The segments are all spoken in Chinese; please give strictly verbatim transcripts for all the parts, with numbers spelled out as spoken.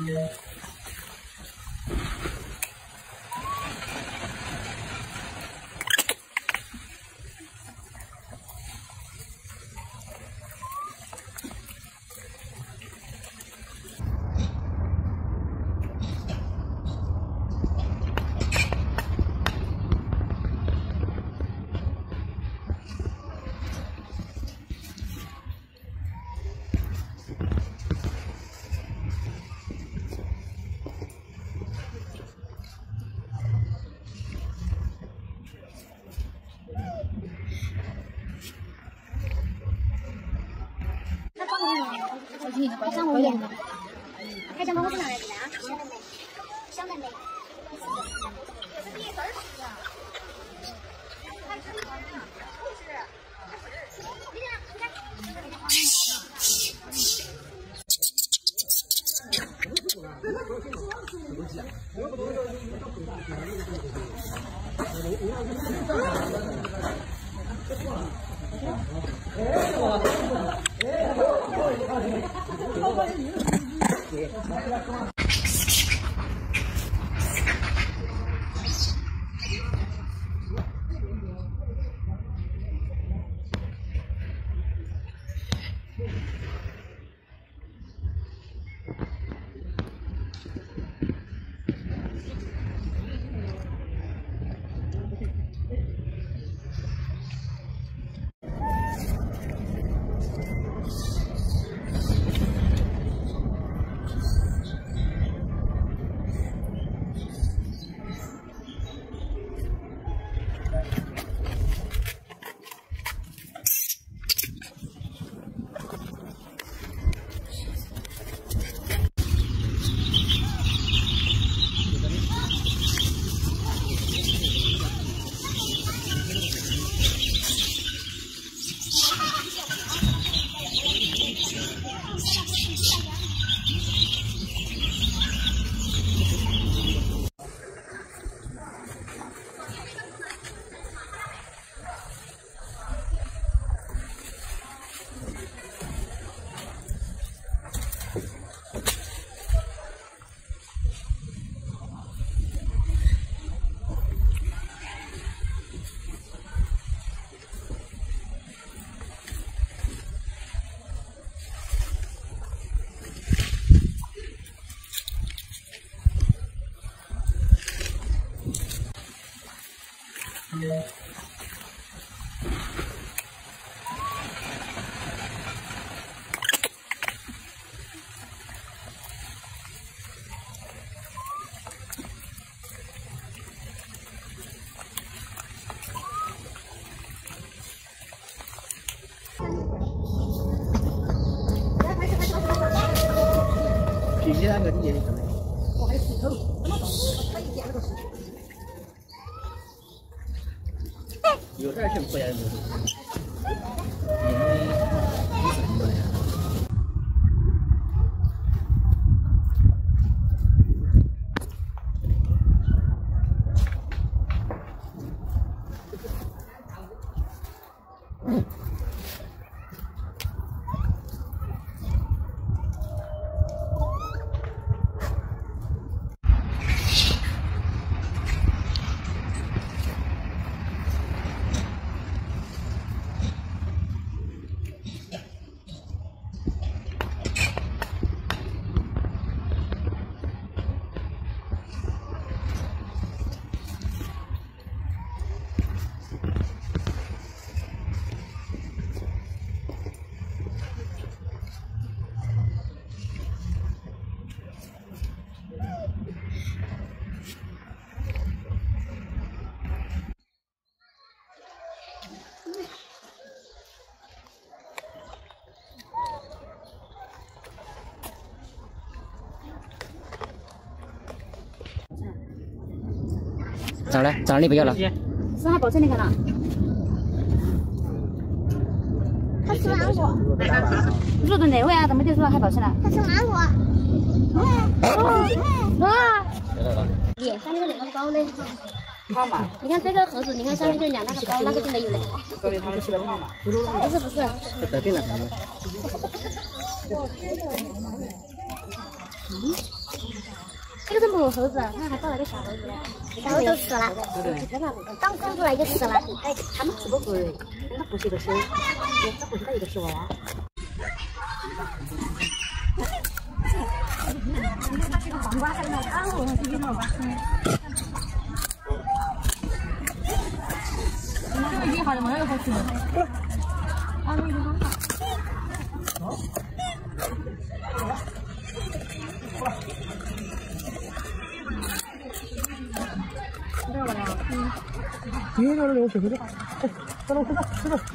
上我眼的，开张包是哪来的啊？香的美，香的美。 平时那个地怎么？ 我还石头，那么重，他一点都不是。 有点儿挺不严重。 咋了？咋了？你不要了？ 是还保证那个了。他吃芒果。入的哪位啊？怎么就说还保证了？他吃芒果。哦啊！脸上面的两个包呢？号码。你看这个盒子，你看上面这两那个包，那个就没有了。不是不是。 得病了。嗯。 这个是母猴子，它还抱了个小猴子嘞，小猴子死了，刚生出来就死了。哎，他们是不是？那不是一个生，那不是它一个是娃。黄瓜还没看我，这个黄瓜。这个好的蛮有好吃的。啊，那个很好。嗯，你那儿有水回去，哎，走走走走走。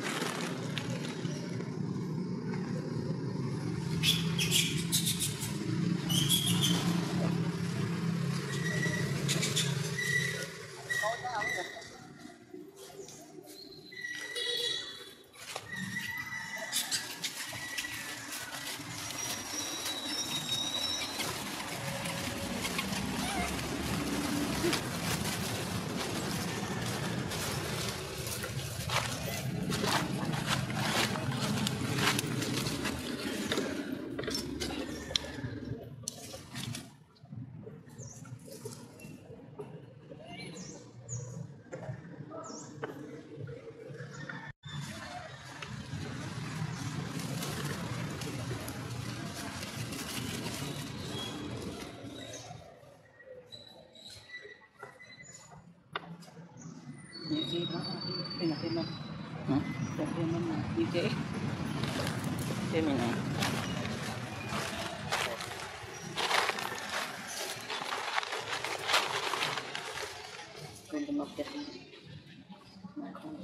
Như thế đó, đây là thêm năm, hả? Thêm năm này, như thế, thêm này này. Còn một cái này, mà không.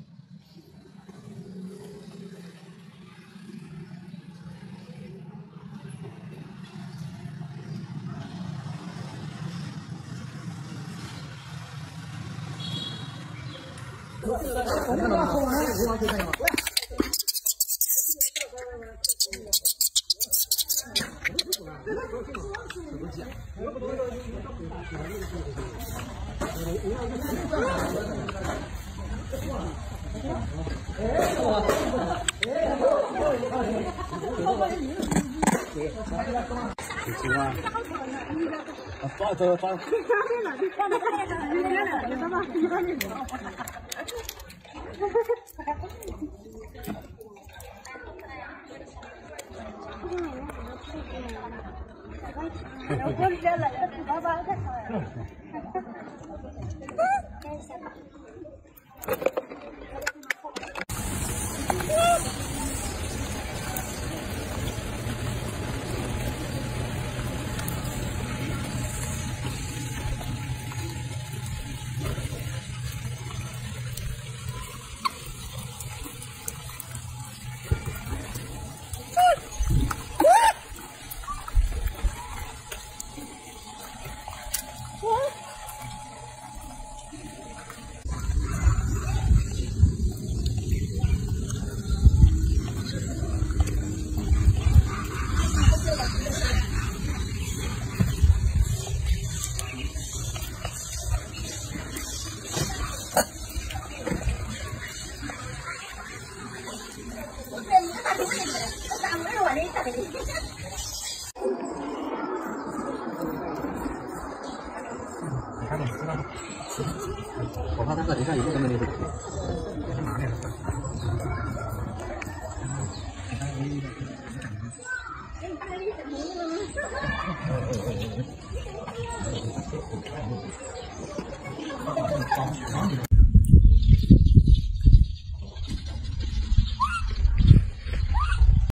放走放。我怕它这里上有那么多。拿来。